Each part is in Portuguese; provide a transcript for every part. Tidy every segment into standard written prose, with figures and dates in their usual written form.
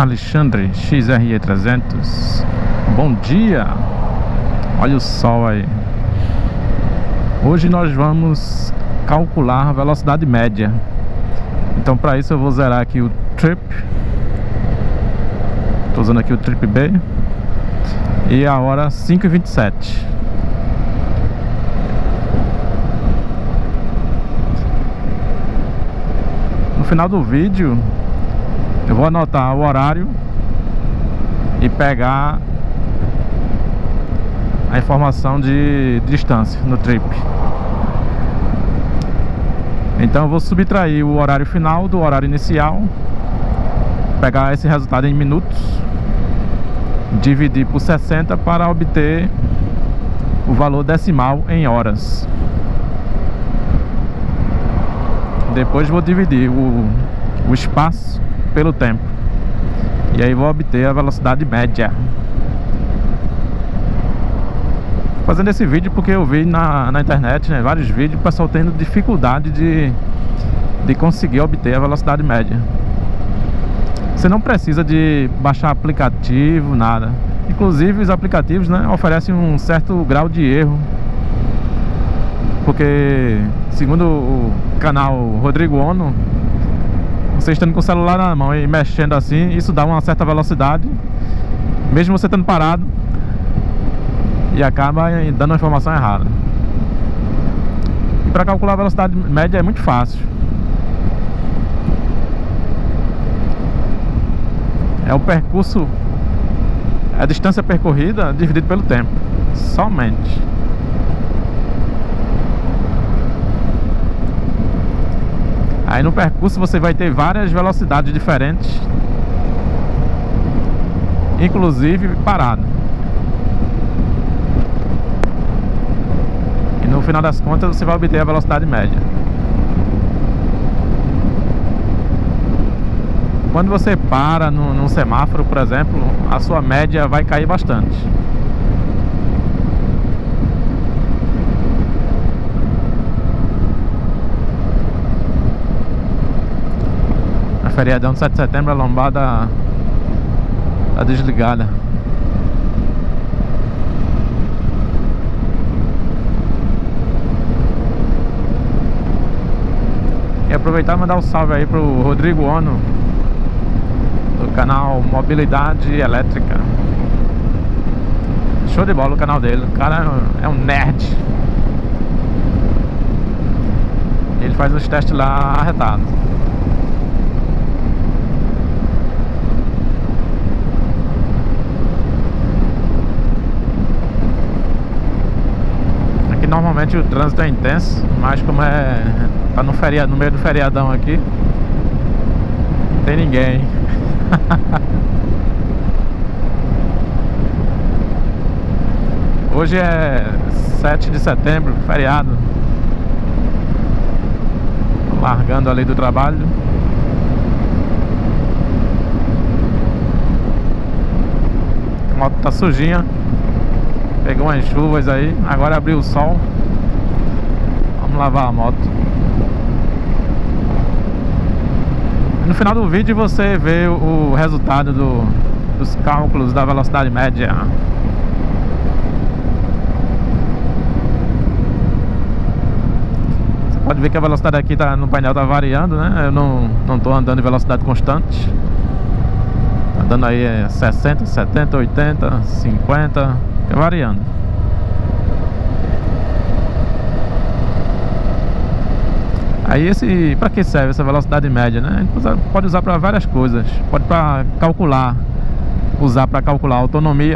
Alexandre XRE300. Bom dia. Olha o sol aí. Hoje nós vamos calcular a velocidade média. Então para isso eu vou zerar aqui o Trip. Estou usando aqui o Trip B. E a hora 5h27. No final do vídeo eu vou anotar o horário e pegar a informação de distância no Trip. Então eu vou subtrair o horário final do horário inicial, pegar esse resultado em minutos, dividir por 60 para obter o valor decimal em horas. Depois vou dividir o espaço pelo tempo, e aí vou obter a velocidade média. Fazendo esse vídeo porque eu vi na internet, né, vários vídeos, o pessoal tendo dificuldade de conseguir obter a velocidade média. Você não precisa de baixar aplicativo, nada. Inclusive os aplicativos, né, oferecem um certo grau de erro, porque segundo o canal Rodrigo Ono, você estando com o celular na mão e mexendo assim, isso dá uma certa velocidade, mesmo você estando parado, e acaba dando uma informação errada. E para calcular a velocidade média é muito fácil. É o percurso, a distância percorrida dividido pelo tempo, somente. Aí no percurso você vai ter várias velocidades diferentes, inclusive parado. E no final das contas você vai obter a velocidade média. Quando você para num semáforo, por exemplo, a sua média vai cair bastante. Feriadão de 7 de setembro, a lombada tá desligada. E aproveitar e mandar um salve aí pro Rodrigo Ono, do canal Mobilidade Elétrica. Show de bola o canal dele, o cara é um nerd. Ele faz os testes lá arretados. Normalmente o trânsito é intenso, mas como tá no feriado, no meio do feriadão aqui, não tem ninguém. Hoje é 7 de setembro, feriado. Tô largando ali do trabalho. A moto tá sujinha. Pegou umas chuvas aí, agora abriu o sol. Vamos lavar a moto. No final do vídeo você vê o resultado dos cálculos da velocidade média. Você pode ver que a velocidade aqui no painel tá variando, né? Eu não tô andando em velocidade constante. Tá dando aí 60, 70, 80, 50... variando. Aí para que serve essa velocidade média, né? A gente pode usar para várias coisas. Pode usar para calcular a autonomia.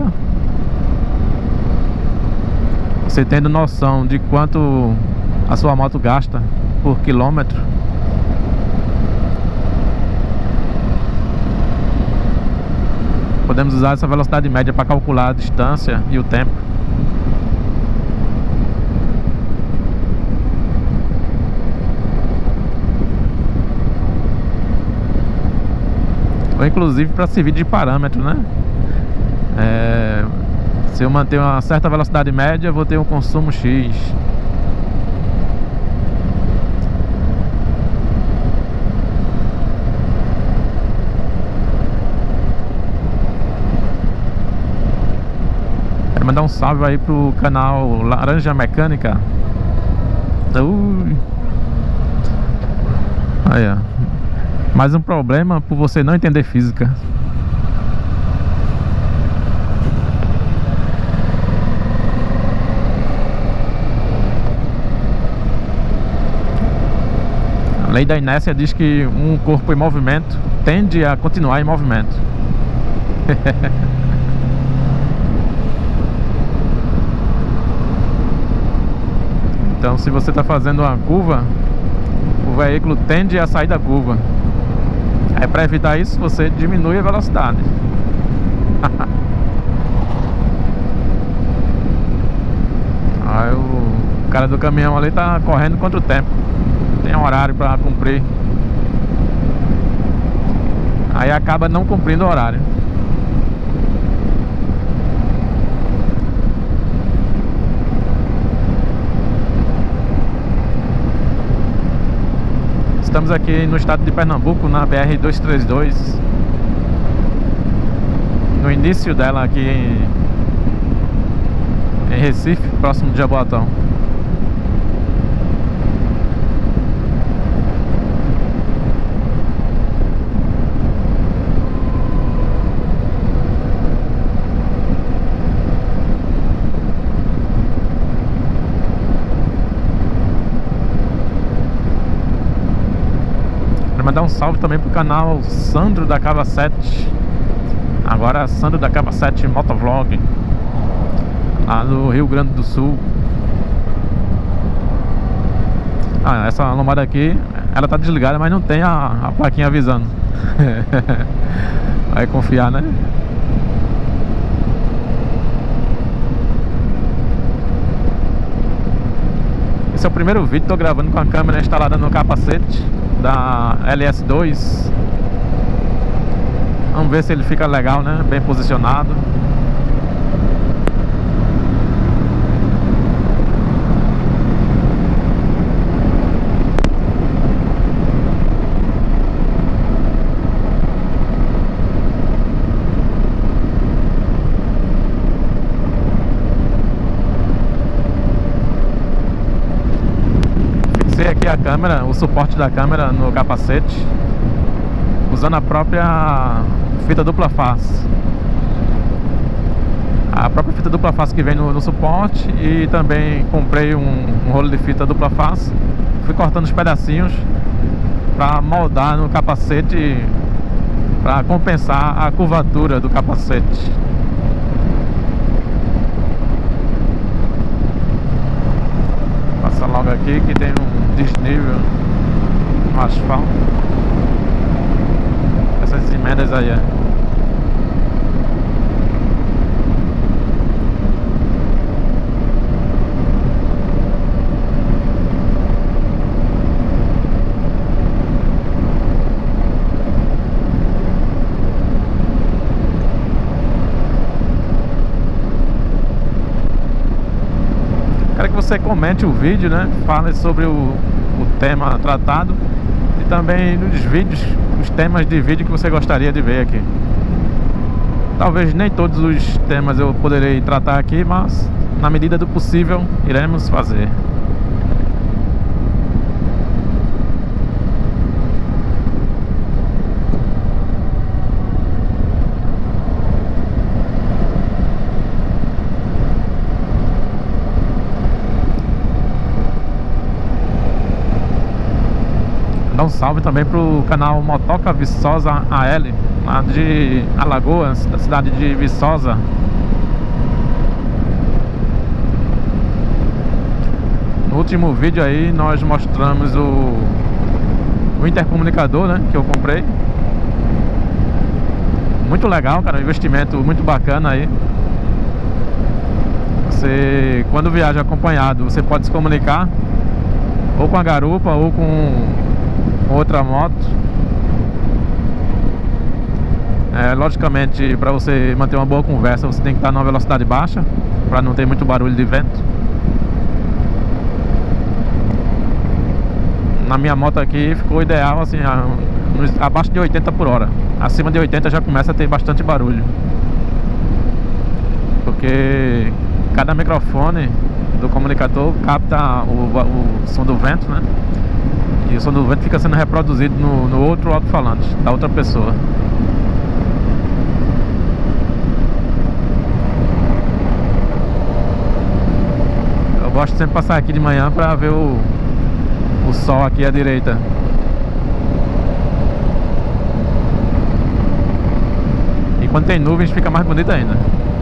Você tendo noção de quanto a sua moto gasta por quilômetro. Podemos usar essa velocidade média para calcular a distância e o tempo. Ou inclusive para servir de parâmetro, né? Se eu manter uma certa velocidade média, eu vou ter um consumo X. Quero mandar um salve aí pro canal Laranja Mecânica. Aí, ó. Mais um problema por você não entender física. A lei da inércia diz que um corpo em movimento tende a continuar em movimento. Então, se você está fazendo uma curva, o veículo tende a sair da curva. Aí, para evitar isso, você diminui a velocidade. Aí, o cara do caminhão ali tá correndo contra o tempo. Tem horário para cumprir. Aí acaba não cumprindo o horário. Estamos aqui no estado de Pernambuco, na BR-232, no início dela aqui em Recife, próximo de Jaboatão. Mandar um salve também pro canal Sandro da Cava 7. Agora Sandro da Cava 7 Motovlog, lá no Rio Grande do Sul. Ah, essa lombada aqui, ela tá desligada, mas não tem a plaquinha avisando. Vai confiar, né? Esse é o primeiro vídeo que tô gravando com a câmera instalada no capacete da LS2. Vamos ver se ele fica legal, né? Bem posicionado. Fixei aqui a câmera, o suporte da câmera no capacete, usando a própria fita dupla face. A própria fita dupla face que vem no suporte. E também comprei um rolo de fita dupla face. Fui cortando os pedacinhos para moldar no capacete, para compensar a curvatura do capacete. Passa logo aqui que tem um desnível no asfalto. Essas emendas aí, ó. Quero que você comente o vídeo, né? Fale sobre o tema tratado e também nos vídeos, os temas de vídeo que você gostaria de ver aqui. Talvez nem todos os temas eu poderei tratar aqui, mas na medida do possível iremos fazer. Dá um salve também pro canal Motoca Viçosa AL, lá de Alagoas, da cidade de Viçosa. No último vídeo aí nós mostramos o intercomunicador, né, que eu comprei. Muito legal, cara, um investimento muito bacana aí. Você, quando viaja acompanhado, você pode se comunicar ou com a garupa ou com outra moto. Logicamente, para você manter uma boa conversa, você tem que estar numa velocidade baixa, para não ter muito barulho de vento. Na minha moto aqui ficou ideal assim, abaixo de 80 por hora. Acima de 80 já começa a ter bastante barulho. porque cada microfone do comunicador capta o som do vento, né? E o som do vento fica sendo reproduzido no outro alto-falante da outra pessoa. Eu gosto sempre de passar aqui de manhã para ver o sol aqui à direita. E quando tem nuvens fica mais bonito ainda.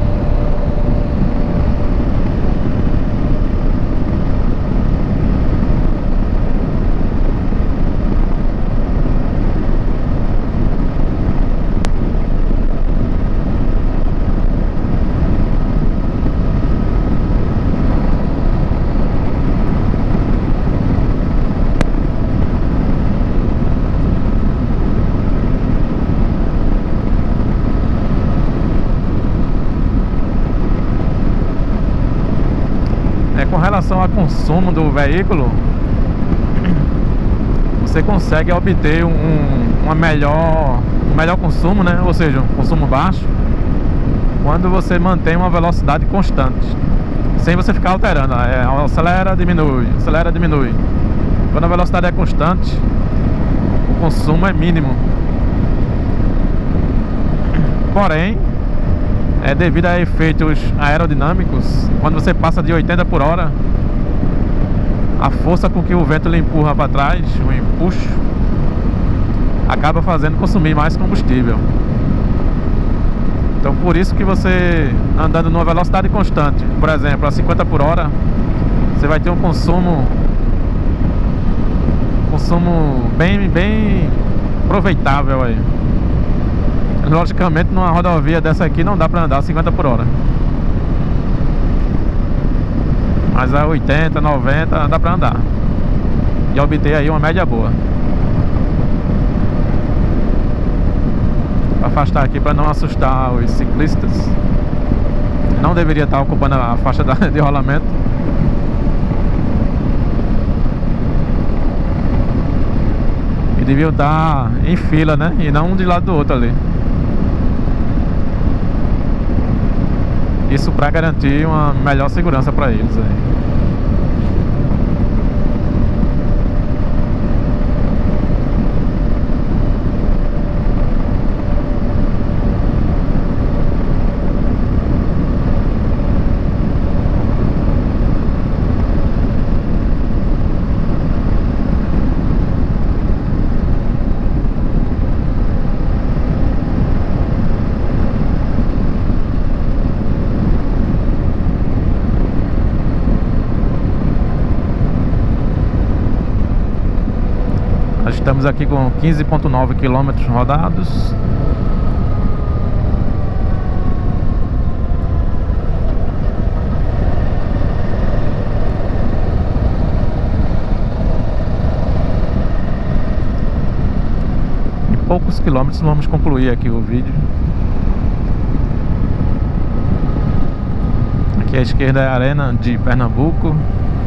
Com relação ao consumo do veículo, você consegue obter um melhor consumo, né? Ou seja, um consumo baixo, quando você mantém uma velocidade constante, sem você ficar alterando. Acelera, diminui, acelera, diminui. Quando a velocidade é constante, o consumo é mínimo. Porém, devido a efeitos aerodinâmicos, quando você passa de 80 por hora, a força com que o vento lhe empurra para trás, o empuxo, acaba fazendo consumir mais combustível. Então por isso que você, andando numa velocidade constante, por exemplo, a 50 por hora, você vai ter um consumo bem aproveitável aí. Logicamente numa rodovia dessa aqui não dá pra andar a 50 por hora, mas a 80, 90 dá pra andar e obter aí uma média boa. Vou afastar aqui para não assustar os ciclistas. Não deveria estar ocupando a faixa de rolamento. E deviam estar em fila, né? E não um de lado do outro ali. Isso para garantir uma melhor segurança para eles aí. Estamos aqui com 15,9 km rodados. Em poucos quilômetros vamos concluir aqui o vídeo. Aqui à esquerda é a Arena de Pernambuco.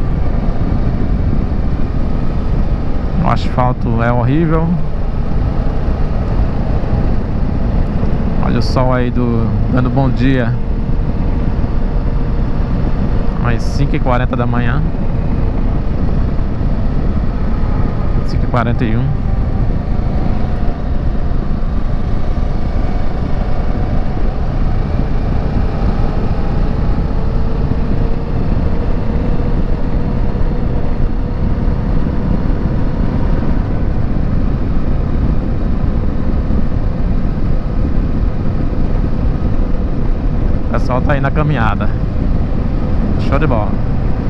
O asfalto é horrível. Olha o sol aí dando bom dia. Às 5h40 da manhã. 5h41. O pessoal tá aí na caminhada. Show de bola.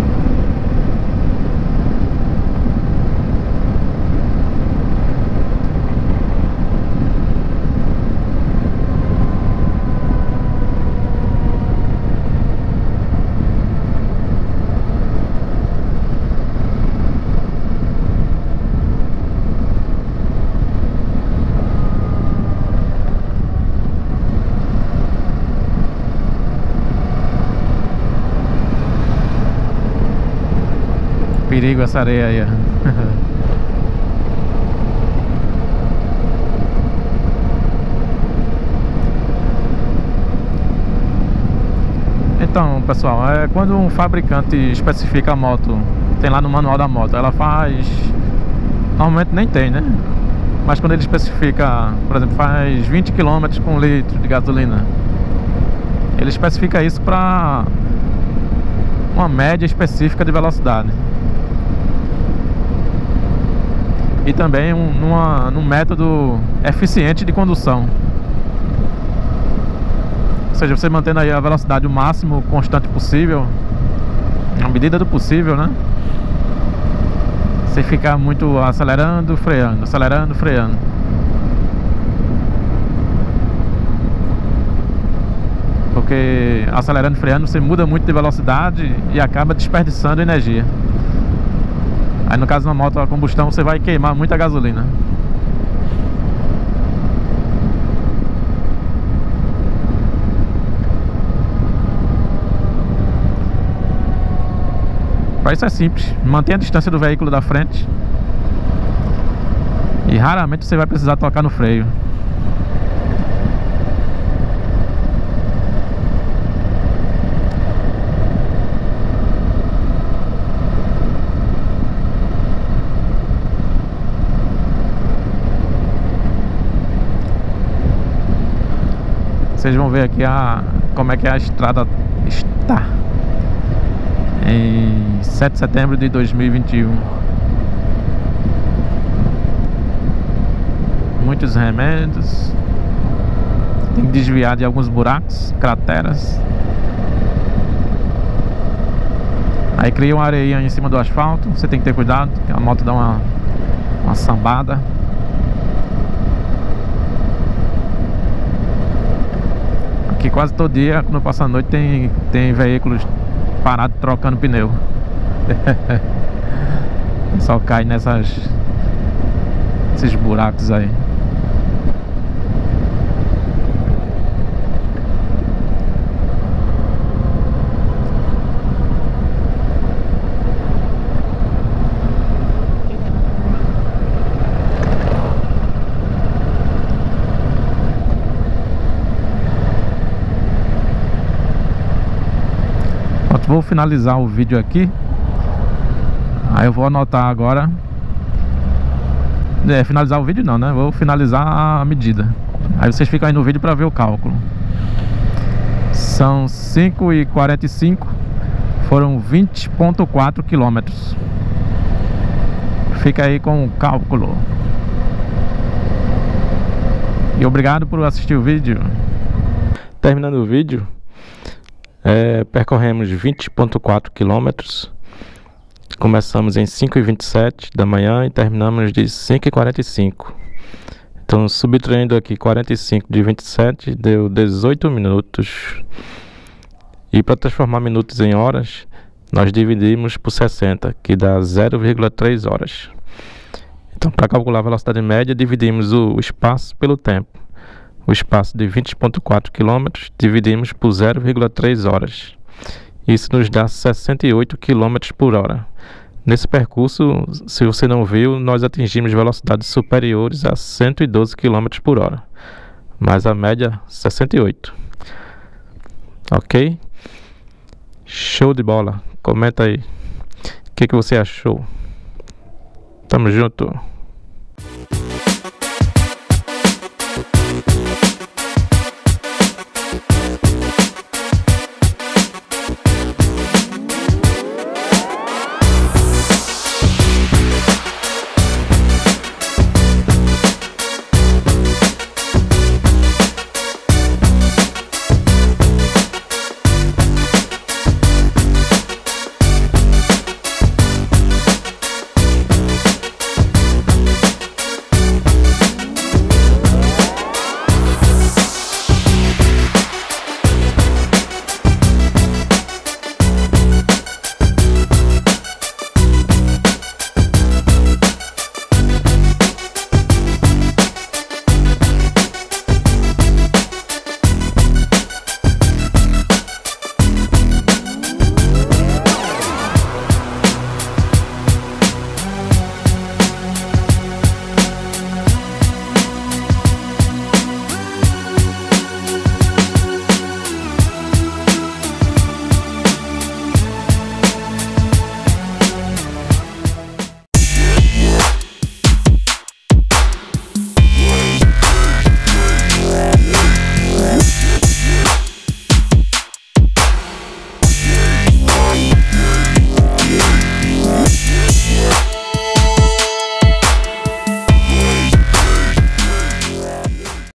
Perigo essa areia aí, ó. Então, pessoal, quando um fabricante especifica a moto, tem lá no manual da moto, ela faz... Normalmente nem tem, né? Mas quando ele especifica, por exemplo, faz 20 km com 1 litro de gasolina, ele especifica isso para uma média específica de velocidade. E também num método eficiente de condução. Ou seja, você mantendo aí a velocidade o máximo constante possível, na medida do possível, né? Sem ficar muito acelerando, freando, acelerando, freando. Porque acelerando e freando você muda muito de velocidade e acaba desperdiçando energia. Aí no caso da moto a combustão você vai queimar muita gasolina. Para isso é simples, mantenha a distância do veículo da frente e raramente você vai precisar tocar no freio. Vocês vão ver aqui como é que a estrada está em 7 de setembro de 2021. Muitos remendos. Tem que desviar de alguns buracos, crateras. Aí cria uma areinha em cima do asfalto. Você tem que ter cuidado, que a moto dá uma sambada. Aqui quase todo dia, quando passa a noite, tem veículos parados trocando pneu. Só cai nesses buracos aí. Vou finalizar o vídeo aqui. Aí eu vou anotar agora. Finalizar o vídeo não, né? Vou finalizar a medida. Aí vocês ficam aí no vídeo para ver o cálculo. São 5h45. Foram 20,4 km. Fica aí com o cálculo. E obrigado por assistir o vídeo. Terminando o vídeo, percorremos 20,4 km. Começamos em 5h27 da manhã e terminamos de 5h45. Então, subtraindo aqui 45 de 27 deu 18 minutos. E para transformar minutos em horas, nós dividimos por 60, que dá 0,3 horas. Então, para calcular a velocidade média, dividimos o espaço pelo tempo. O espaço de 20,4 km dividimos por 0,3 horas. Isso nos dá 68 km por hora. Nesse percurso, se você não viu, nós atingimos velocidades superiores a 112 km por hora. Mas a média, 68. Ok? Show de bola. Comenta aí. O que você achou? Tamo junto.